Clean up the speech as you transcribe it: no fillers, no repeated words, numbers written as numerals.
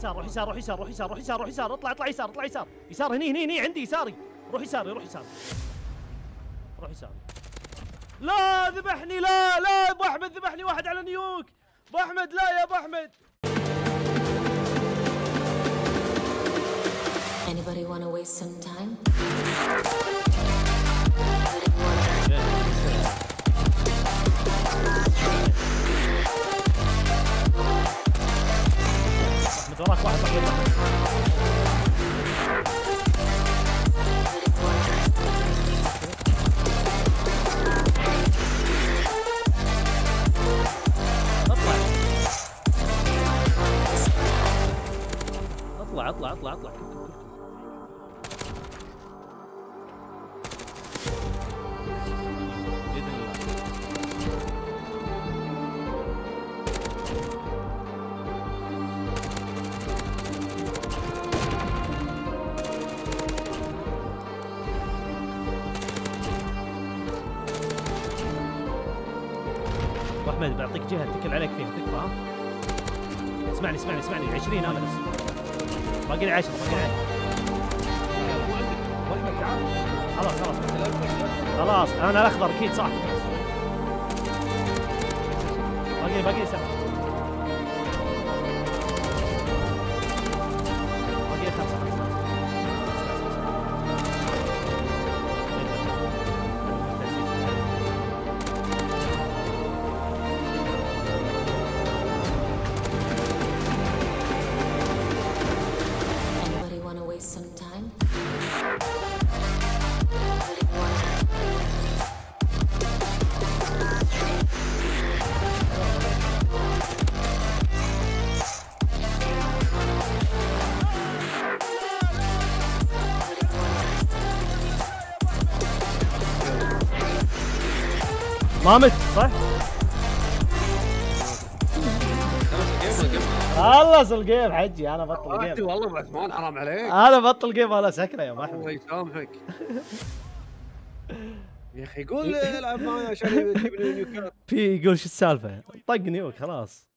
يسار روح يسار روح يسار روح يسار روح يسار روح يسار اطلع يسار اطلع يسار يسار هني عندي يساري روح يساري روح يساري روح يساري. لا ذبحني لا ابو احمد ذبحني واحد على نيوك ابو احمد لا يا ابو احمد. Anybody wanna waste some time? احمد وراك واحد اطلع ابو احمد بعطيك جهه اتكل عليك فيها تكفى ها. اسمعني 20 انا بس باقي لي 10 ابو احمد تعال خلاص انا الاخضر اكيد صح. باقي لي 7 باقي لي 5. ما مت صح؟ خلص الجيم حجي انا بطل جيم. والله ابو عثمان حرام عليك. انا بطل جيم انا سكره يا ابو احمد. الله يسامحك. يا اخي قول العب معي عشان يجيب لي نيوكات. في يقول شو السالفه؟ طق نيوك خلاص.